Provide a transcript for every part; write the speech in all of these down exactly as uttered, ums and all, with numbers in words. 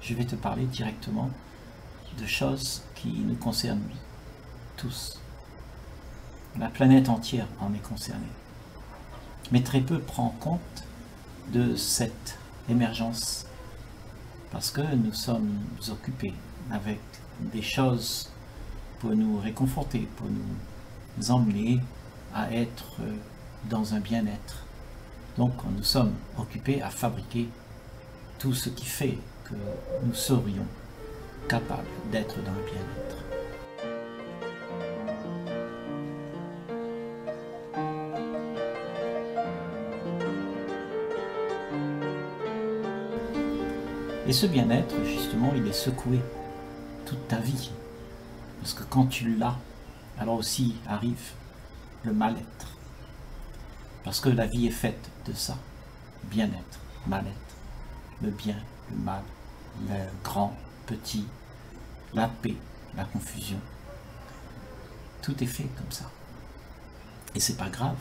je vais te parler directement de choses qui nous concernent tous. La planète entière en est concernée. Mais très peu prend compte de cette émergence parce que nous sommes occupés avec des choses pour nous réconforter, pour nous emmener à être dans un bien-être. Donc nous sommes occupés à fabriquer tout ce qui fait que nous serions capables d'être dans le bien-être. Et ce bien-être, justement, il est secoué toute ta vie. Parce que quand tu l'as, alors aussi arrive le mal-être. Parce que la vie est faite de ça. Bien-être, mal-être, le bien, le mal, le grand, petit, la paix, la confusion. Tout est fait comme ça. Et c'est pas grave.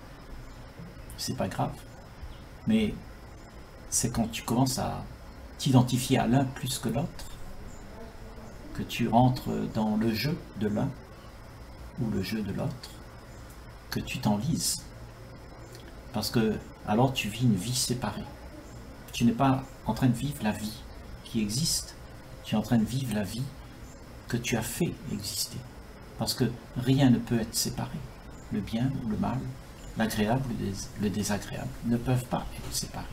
C'est pas grave. Mais c'est quand tu commences à t'identifier à l'un plus que l'autre, que tu rentres dans le jeu de l'un ou le jeu de l'autre, que tu t'enlises. Parce que alors tu vis une vie séparée. Tu n'es pas en train de vivre la vie qui existe, tu es en train de vivre la vie que tu as fait exister. Parce que rien ne peut être séparé. Le bien ou le mal, l'agréable ou le désagréable ne peuvent pas être séparés.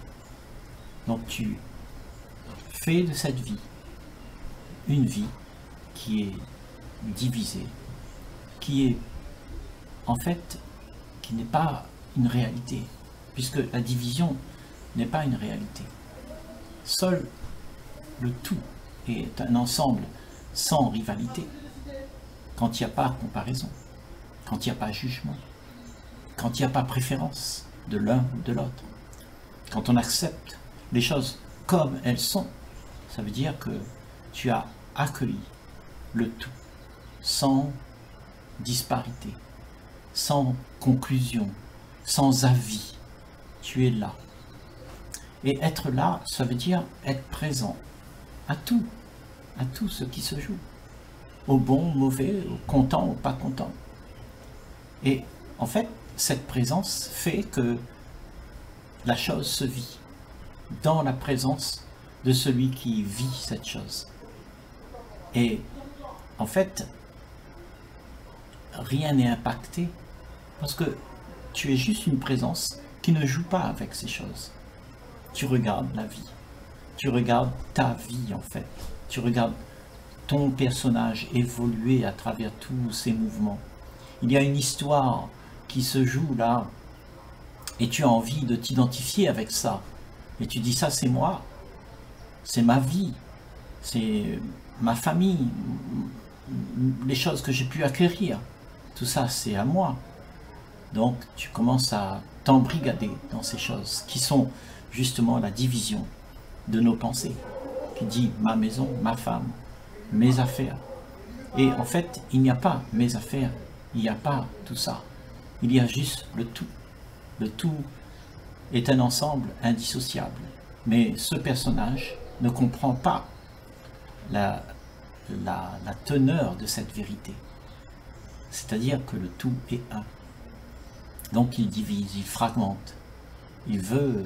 Donc tu fais de cette vie une vie qui est divisée, qui est en fait, qui n'est pas une réalité, puisque la division n'est pas une réalité. Seul le tout est un ensemble sans rivalité, quand il n'y a pas comparaison, quand il n'y a pas jugement, quand il n'y a pas préférence de l'un ou de l'autre, quand on accepte les choses comme elles sont, ça veut dire que tu as accueilli le tout, sans disparité, sans conclusion, sans avis. Tu es là. Et être là, ça veut dire être présent à tout, à tout ce qui se joue, au bon, au mauvais, au content, au pas content. Et en fait, cette présence fait que la chose se vit dans la présence de celui qui vit cette chose. Et en fait, rien n'est impacté parce que tu es juste une présence qui ne joue pas avec ces choses. Tu regardes la vie, tu regardes ta vie en fait, tu regardes ton personnage évoluer à travers tous ces mouvements. Il y a une histoire qui se joue là et tu as envie de t'identifier avec ça. Et tu dis ça c'est moi, c'est ma vie, c'est ma famille, les choses que j'ai pu acquérir, tout ça c'est à moi. Donc tu commences à t'embrigader dans ces choses qui sont justement la division de nos pensées, qui dit ma maison, ma femme, mes affaires. Et en fait il n'y a pas mes affaires, il n'y a pas tout ça, il y a juste le tout. Le tout est un ensemble indissociable, mais ce personnage ne comprend pas la, la, la teneur de cette vérité. C'est-à-dire que le tout est un. Donc il divise, il fragmente, il veut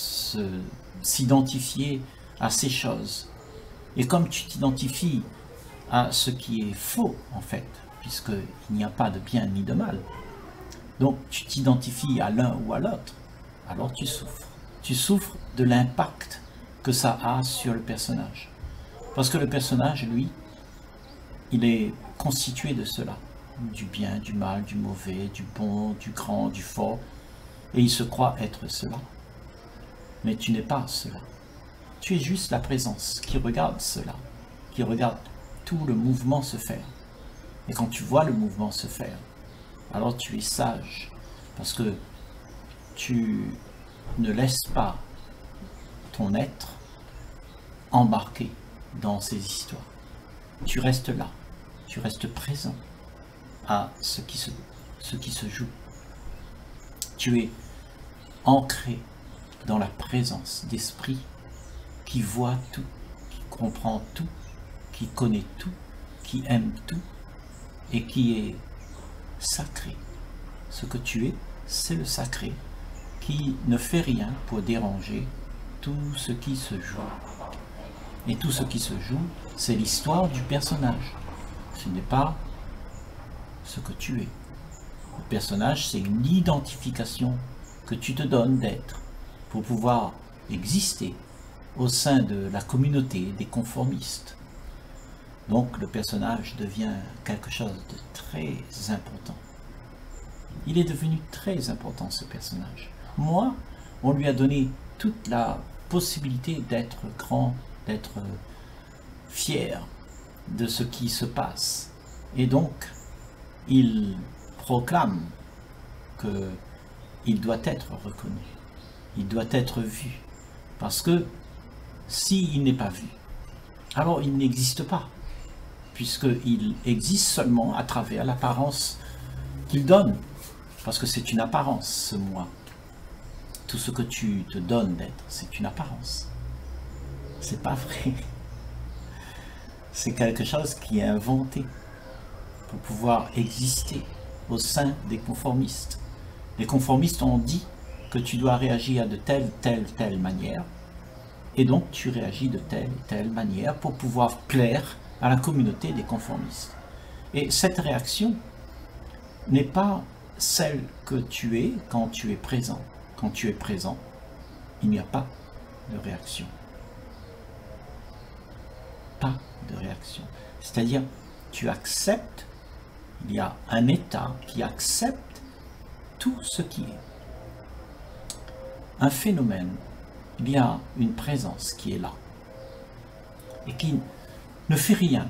s'identifier à ces choses. Et comme tu t'identifies à ce qui est faux, en fait, puisqu'il n'y a pas de bien ni de mal, donc tu t'identifies à l'un ou à l'autre, alors tu souffres. Tu souffres de l'impact que ça a sur le personnage. Parce que le personnage, lui, il est constitué de cela. Du bien, du mal, du mauvais, du bon, du grand, du fort. Et il se croit être cela. Mais tu n'es pas cela. Tu es juste la présence qui regarde cela, qui regarde tout le mouvement se faire. Et quand tu vois le mouvement se faire, alors tu es sage, parce que tu ne laisses pas ton être embarqué dans ces histoires. Tu restes là, tu restes présent à ce qui se, ce qui se joue. Tu es ancré dans la présence d'esprit qui voit tout, comprend tout, qui connaît tout, qui aime tout et qui est sacré. Ce que tu es, c'est le sacré qui ne fait rien pour déranger tout ce qui se joue. Et tout ce qui se joue, c'est l'histoire du personnage. Ce n'est pas ce que tu es. Le personnage, c'est une identification que tu te donnes d'être pour pouvoir exister au sein de la communauté des conformistes. Donc le personnage devient quelque chose de très important. Il est devenu très important, ce personnage. Moi, on lui a donné toute la possibilité d'être grand, d'être fier de ce qui se passe. Et donc, il proclame qu'il doit être reconnu, il doit être vu. Parce que s'il n'est pas vu, alors il n'existe pas, puisqu'il existe seulement à travers l'apparence qu'il donne. Parce que c'est une apparence, ce moi. Tout ce que tu te donnes d'être, c'est une apparence. C'est pas vrai. C'est quelque chose qui est inventé pour pouvoir exister au sein des conformistes. Les conformistes ont dit que tu dois réagir de telle, telle, telle manière, et donc tu réagis de telle et telle manière pour pouvoir plaire à la communauté des conformistes. Et cette réaction n'est pas celle que tu es quand tu es présent. Quand tu es présent, il n'y a pas de réaction. Pas de réaction. C'est-à-dire, tu acceptes, il y a un état qui accepte tout ce qui est. Un phénomène, il y a une présence qui est là et qui ne fait rien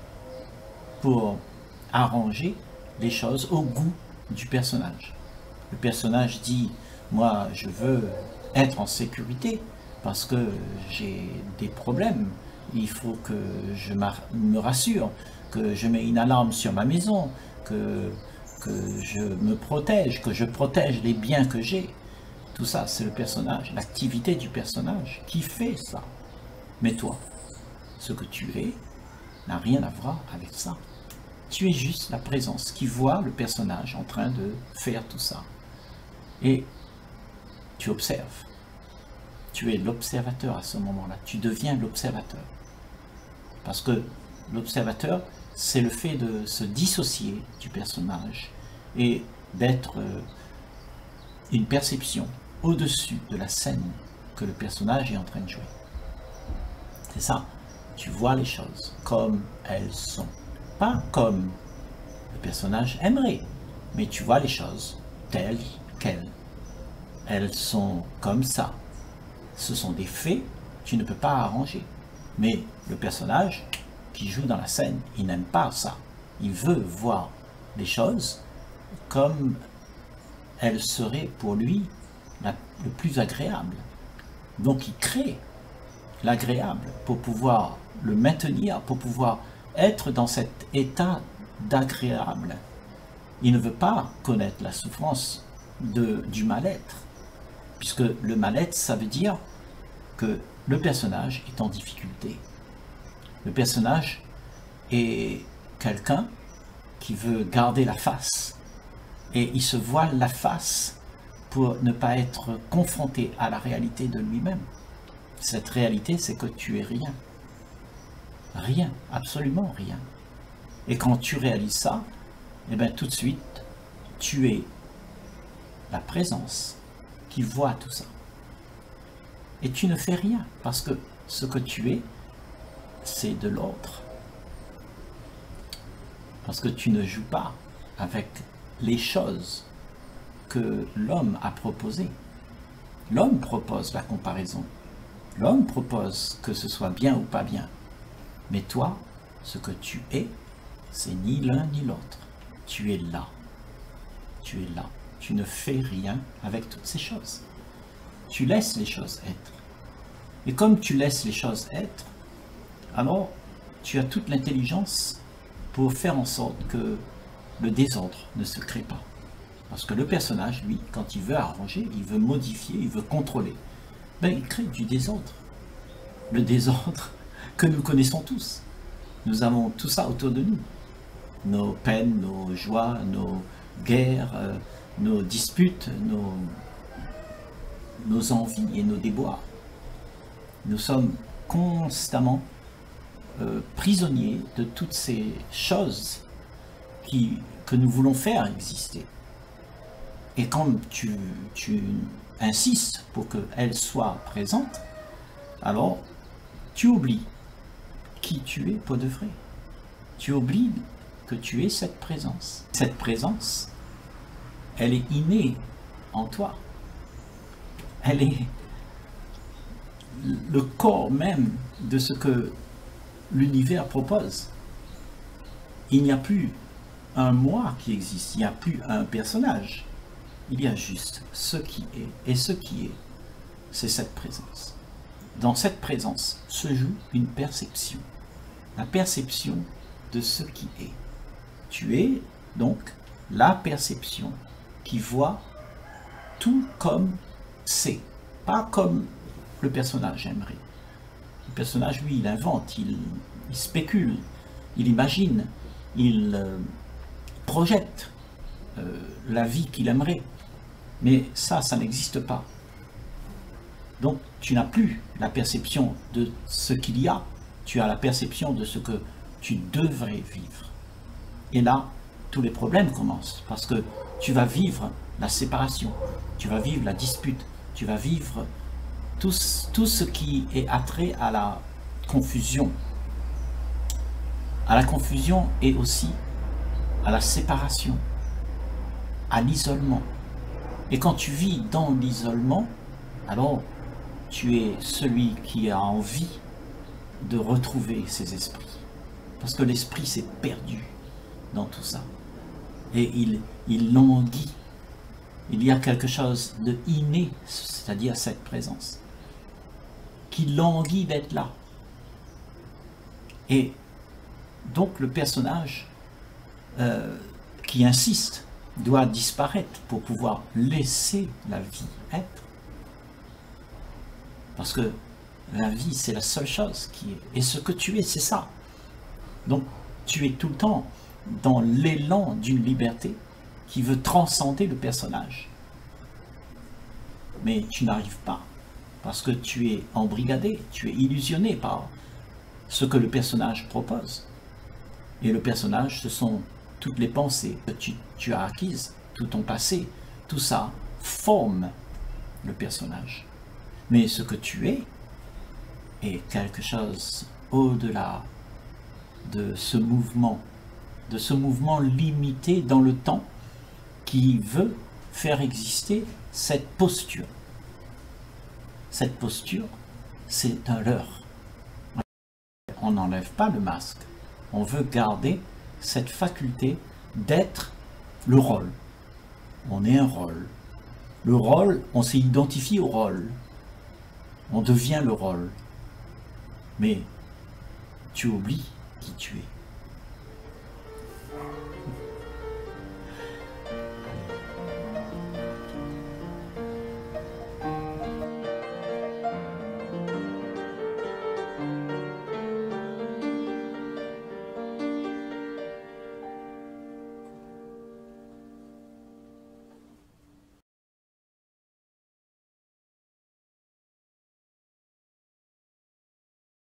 pour arranger les choses au goût du personnage. Le personnage dit, moi je veux être en sécurité parce que j'ai des problèmes, il faut que je me rassure, que je mets une alarme sur ma maison, que, que je me protège, que je protège les biens que j'ai. Tout ça, c'est le personnage, l'activité du personnage qui fait ça. Mais toi, ce que tu es n'a rien à voir avec ça. Tu es juste la présence qui voit le personnage en train de faire tout ça. Et tu observes. Tu es l'observateur à ce moment-là. Tu deviens l'observateur. Parce que l'observateur, c'est le fait de se dissocier du personnage et d'être une perception au-dessus de la scène que le personnage est en train de jouer. C'est ça. Tu vois les choses comme elles sont. Pas comme le personnage aimerait, mais tu vois les choses telles quelles. Elles sont comme ça. Ce sont des faits, tu ne peux pas arranger. Mais le personnage qui joue dans la scène, il n'aime pas ça. Il veut voir les choses comme elles seraient pour lui la, le plus agréable. Donc il crée l'agréable pour pouvoir le maintenir, pour pouvoir être dans cet état d'agréable. Il ne veut pas connaître la souffrance de, du mal-être, puisque le mal-être, ça veut dire que le personnage est en difficulté. Le personnage est quelqu'un qui veut garder la face, et il se voile la face pour ne pas être confronté à la réalité de lui-même. Cette réalité, c'est que tu es rien. Rien, absolument rien. Et quand tu réalises ça, eh bien tout de suite, tu es la présence qui voit tout ça. Et tu ne fais rien, parce que ce que tu es, c'est de l'autre. Parce que tu ne joues pas avec les choses que l'homme a proposées. L'homme propose la comparaison. L'homme propose que ce soit bien ou pas bien. Mais toi, ce que tu es, c'est ni l'un ni l'autre. Tu es là. Tu es là. Tu ne fais rien avec toutes ces choses. Tu laisses les choses être. Et comme tu laisses les choses être, alors tu as toute l'intelligence pour faire en sorte que le désordre ne se crée pas. Parce que le personnage, lui, quand il veut arranger, il veut modifier, il veut contrôler, ben, il crée du désordre. Le désordre, que nous connaissons tous. Nous avons tout ça autour de nous. Nos peines, nos joies, nos guerres, euh, nos disputes, nos, nos envies et nos déboires. Nous sommes constamment euh, prisonniers de toutes ces choses qui, que nous voulons faire exister. Et quand tu, tu insistes pour qu'elles soient présentes, alors tu oublies qui tu es pour de vrai. Tu oublies que tu es cette présence. Cette présence, elle est innée en toi. Elle est le corps même de ce que l'univers propose. Il n'y a plus un moi qui existe, il n'y a plus un personnage. Il y a juste ce qui est. Et ce qui est, c'est cette présence. Dans cette présence se joue une perception. La perception de ce qui est. Tu es donc la perception qui voit tout comme c'est. Pas comme le personnage aimerait. Le personnage, lui, il invente, il, il spécule, il imagine, il euh, projette euh, la vie qu'il aimerait. Mais ça, ça n'existe pas. Donc, tu n'as plus la perception de ce qu'il y a, tu as la perception de ce que tu devrais vivre. Et là, tous les problèmes commencent, parce que tu vas vivre la séparation, tu vas vivre la dispute, tu vas vivre tout, tout ce qui est attrait à la confusion. À la confusion et aussi à la séparation, à l'isolement. Et quand tu vis dans l'isolement, alors tu es celui qui a envie de retrouver ses esprits. Parce que l'esprit s'est perdu dans tout ça. Et il, il languit. Il y a quelque chose de inné, c'est-à-dire cette présence, qui languit d'être là. Et donc le personnage euh, qui insiste doit disparaître pour pouvoir laisser la vie être. Parce que la vie, c'est la seule chose qui est. Et ce que tu es, c'est ça. Donc, tu es tout le temps dans l'élan d'une liberté qui veut transcender le personnage. Mais tu n'arrives pas. Parce que tu es embrigadé, tu es illusionné par ce que le personnage propose. Et le personnage, ce sont toutes les pensées que tu, tu as acquises, tout ton passé, tout ça forme le personnage. Mais ce que tu es est quelque chose au-delà de ce mouvement, de ce mouvement limité dans le temps qui veut faire exister cette posture. Cette posture, c'est un leurre. On n'enlève pas le masque. On veut garder cette faculté d'être le rôle. On est un rôle. Le rôle, on s'est identifié au rôle. On devient le rôle. Mais tu oublies qui tu es.